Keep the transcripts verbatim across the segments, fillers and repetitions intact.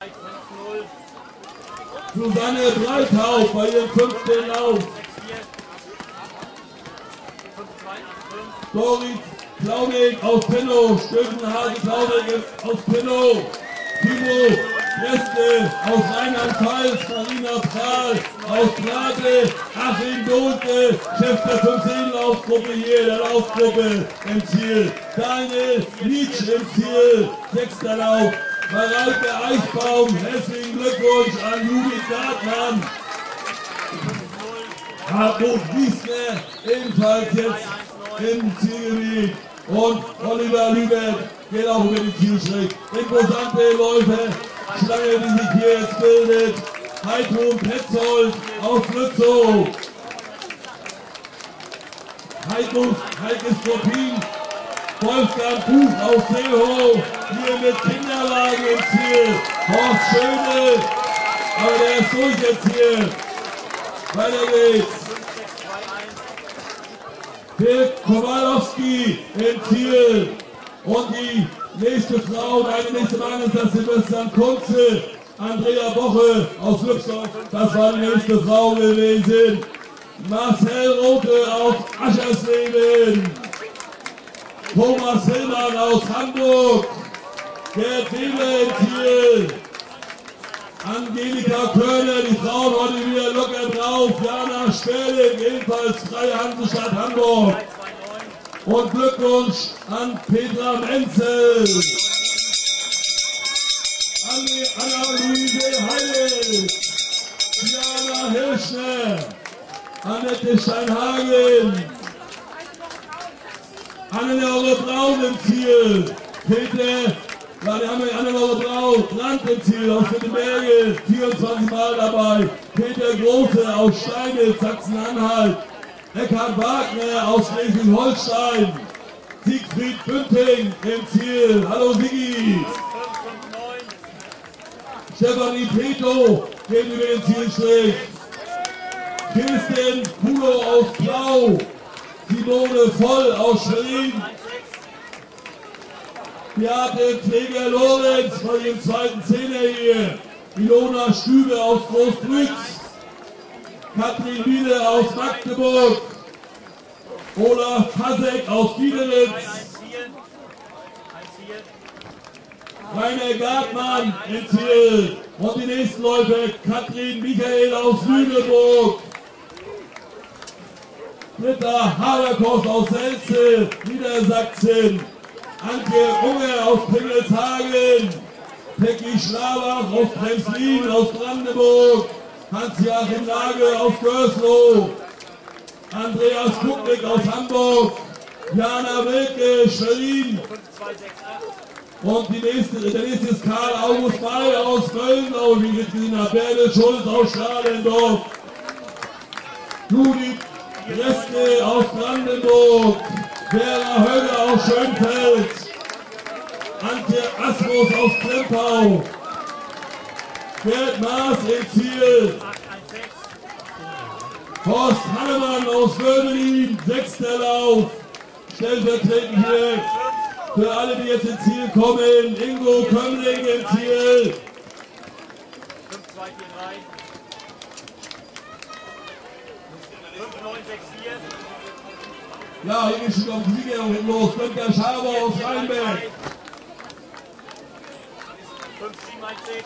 Susanne Breithaus bei ihrem fünften Lauf. Dorit Klaunig aus Pinnow, Stöfenhase Klaunig aus Pinnow. Timo Reste aus Rheinland-Pfalz, Marina Prahl aus Prate, Achim Dohnke, Chef der fünfzehn-Laufgruppe hier, der Laufgruppe im Ziel. Daniel Nietsch im Ziel, sechster Lauf. Mareike Eichbaum, herzlichen Glückwunsch an Judith Gartmann. Hartmut Wiesner ebenfalls jetzt im Zielgebiet. Und Oliver Lübeck geht auch über den Zielschritt. Imposante Läufe, Schlange, die sich hier jetzt bildet. Heidrun Petzold aus Lützow. Heidrun, Heike Skopin, Wolfgang Buch aus Seehof. Hier mit Kinderwagen im Ziel. Horst Schöne, aber der ist durch jetzt hier. Weiter geht's. Dirk Kowalowski im Ziel. Und die nächste Frau, deine nächste Mann ist das Sebastian Kunze. Andrea Boche aus Lübsdorf, das war die nächste Frau gewesen. Marcel Rote aus Aschersleben. Thomas Hillmann aus Hamburg. Gerd Weber im Ziel. Angelika Körner, die Frauen heute wieder locker drauf. Jana Sperling, ebenfalls Freie Hansestadt Hamburg. Und Glückwunsch an Petra Menzel. Anna-Luise Heil. Diana Hirschner. Annette Steinhagen. Annelore Braun im Ziel. Peter, ja, die haben wir Annelore Braun, Brand im Ziel aus Wittenberge, vierundzwanzig Mal dabei. Peter Große aus Steinitz, Sachsen-Anhalt. Eckhard Wagner aus Schleswig-Holstein. Siegfried Bünding im Ziel. Hallo Sigi. Stefanie Peto geht über den Zielstrich. Kirsten Kulo aus Blau. Simone Voll aus Schwerin. Beate Pfleger-Lorenz von dem zweiten Zehner hier. Ilona Stübe aus Großbrütz. Katrin Wiede aus Magdeburg. Olaf Hasek aus Biederitz. Rainer Gartmann im Ziel. Und die nächsten Läufer Katrin Michael aus Lüneburg. Britta Haberkost aus Selze, Niedersachsen. Anke Unger aus Pingelshagen. Peggy Schlabach aus Bremslin aus Brandenburg. Hans-Joachim Nagel aus Görslow. Andreas Kucknick aus Hamburg. Jana Wilke, Schwerin. Und die nächste, der nächste ist Karl August May aus Köln, wie ich jetzt gesehen habe. Berne Schulz aus Schalendorf. Judith Reske aus Brandenburg. Vera Höger aus Schönfeld. Antje Asmus aus Krempau. Gerd Maas im Ziel. Horst Hannemann aus Wödelin, sechster Lauf. Stellvertretend hier für alle, die jetzt ins Ziel kommen. Ingo Kömmling im Ziel. fünf zwei vier drei. fünf neun sechs vier. Ja, hier geht schon auf die Siegerung los. Günther Schaber aus Rheinberg. fünf sieben eins sechs.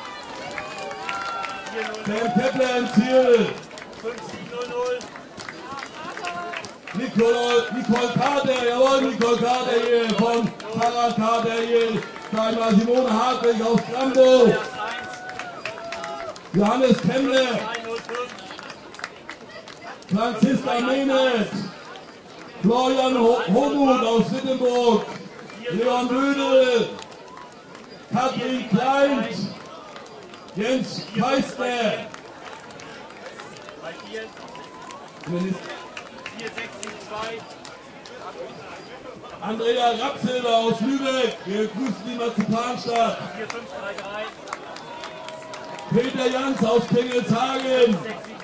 Der Peppler im Ziel. fünf sieben null null. Nicole, Nicole Carter, jawohl, Nicole Carter hier von Fahrrad Carter hier. Sag mal, Simone Hartwig aus Bramburg. Johannes Kemmler. Franziska Mehmet. Florian Homuth aus Wittenburg. Leon Bödel. Katrin Klein. Jens Feistner. Andrea Rapsilber aus Lübeck. Wir grüßen die Marzipanstadt. Peter Jans aus Pingelshagen.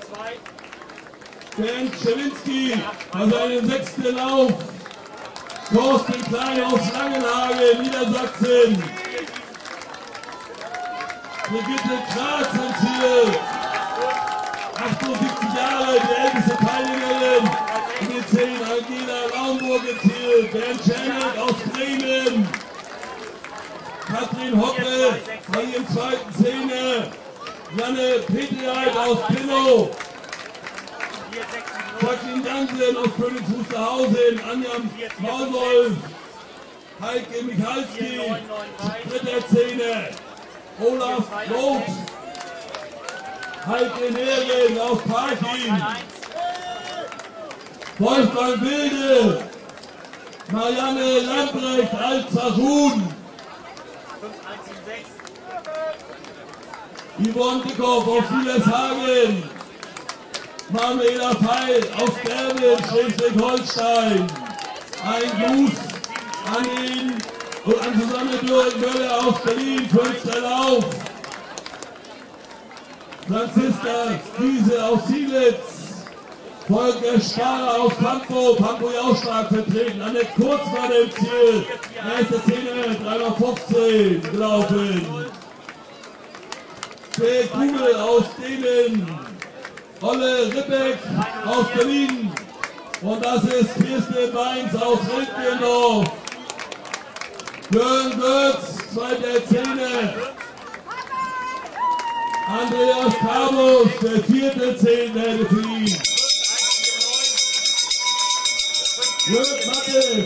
Bernd Schewinski bei seinem sechsten Lauf. Thorsten Klein aus Langenhagen, Niedersachsen. Brigitte Graz im Ziel. achtundsiebzig Jahre, die älteste Teilnehmerin. In den zehn Angela Laumburg im Ziel. Bernd Czernik aus Bremen. Katrin Hocke von ihrem zweiten Zehner. Janne Petriheit aus Pinnow. Jacqueline Jansen aus Königs Wusterhausen. Anja Maulwolf. Heike Michalski, dritter Zehner. Olaf Roth. Heike Nering aus Parchim. Wolfgang Wilde. Marianne Lambrecht, Altzachun. Yvonne Dickhoff aus Wielershagen. Manuela Feil aus Berlin, Schleswig-Holstein. Ein Gruß an ihn und an Susanne Möller aus Berlin, fünfter Lauf. Franziska Giese aus Sielitz. Volker Sparer aus Pankow, Pankow ja auch stark vertreten. Annette Kurzmann im Ziel. Erste Zehner, drei mal fünfzehn gelaufen. Der Kugel aus Denen. Olle Rippeck aus Berlin. Und das ist Kirsten Mainz aus Rentgendorf. Björn Götz, zweiter Zehner. Andreas Kabus, der vierte Zehner für ihn. Jörg Mattes.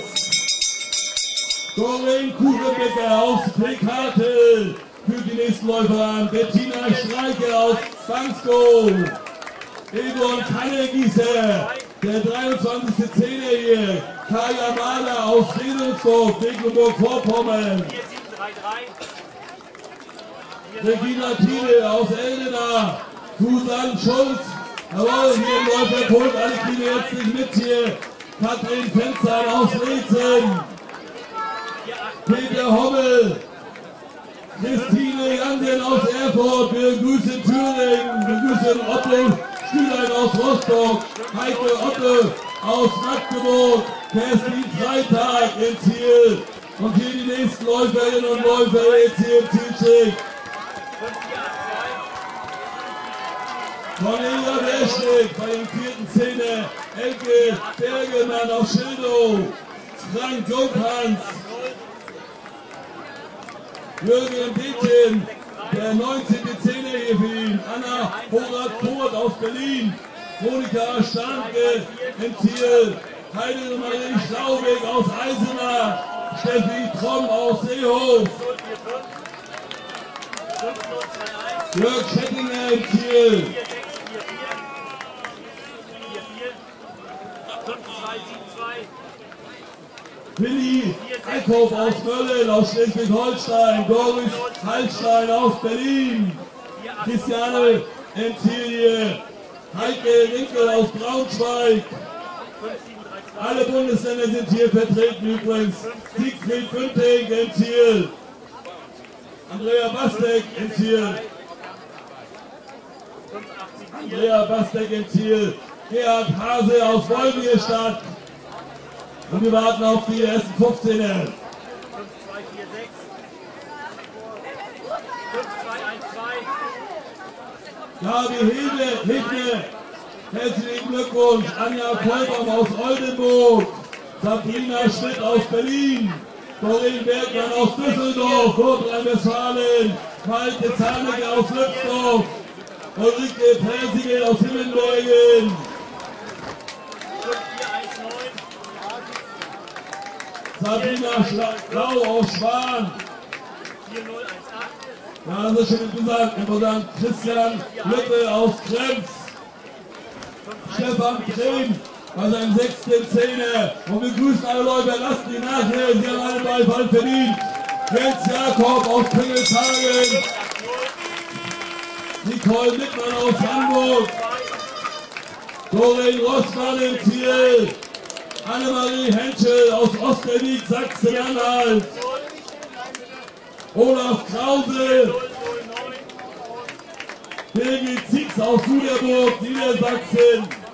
Doreen Kuchenbecker aus Plekatel führt die nächsten Läufer an. Bettina Streicher aus Bangskow. Egon Kannegießer, der dreiundzwanzigste Zehner hier. Kaya Mahler aus Redelsdorf, Mecklenburg-Vorpommern. Regina Thiele aus Eldena. Susanne Schulz. Jawohl, hier im Läuferpult, alle kriegen jetzt nicht mit hier. Katrin Fenster aus Rezen. Peter Hommel. Christine Jansen aus Erfurt. Wir grüßen Thüringen. Wir grüßen Otto Stühlein aus Rostock. Heike Otte aus Magdeburg. Kerstin Freitag im Ziel. Und hier die nächsten Läuferinnen und Läufer jetzt hier im Zielschicht. Cornelia Werschnick bei dem vierten Zehner. Elke Bergemann aus Schildow. Frank Junghans. Jürgen Detjen, der neunzehnte Zehner hier für ihn. Anna Horath-Kurt aus Berlin. Monika Starke im Ziel. Heidel Marie Schlauweg aus Eisenach. Steffi Tromm aus Seehof. Jörg Schettinger im Ziel. Willi Eickhoff aus Mölln, aus Schleswig-Holstein. Doris Hallstein aus Berlin. Christiane im Ziel hier. Heike Winkel aus Braunschweig. Alle Bundesländer sind hier vertreten übrigens. Siegfried Günting im Ziel. Andrea Bastek im Ziel. Andrea Bastek im Ziel. Gerhard Hase aus Wolmierstadt. Und wir warten auf die ersten fünfzehner. Gabi Hegner, herzlichen Glückwunsch. Anja Kolbaum aus Oldenburg. Sabrina Schmidt aus Berlin. Doreen Bergmann aus Düsseldorf, Nordrhein-Westfalen. Malte Zahnecke aus Lützdorf. Ulrike Persigel aus Himmelbergen. Sabrina Schlau aus Schwan. Ja, das ist schon gesagt. Ich muss sagen, Christian Lüppe aus Krems. Stefan Krehm bei seinem sechsten Zehner. Und wir grüßen alle Leute, lasst die nachher. Sie haben einen Beifall verdient. Jens Jakob aus Pingelshagen. Nicole Littmann aus Hamburg. Doreen Rossmann im Ziel. Annemarie Henschel aus Osterwieck, Sachsen-Anhalt. Olaf Krause. Birgit Zieks aus Suderburg, Niedersachsen.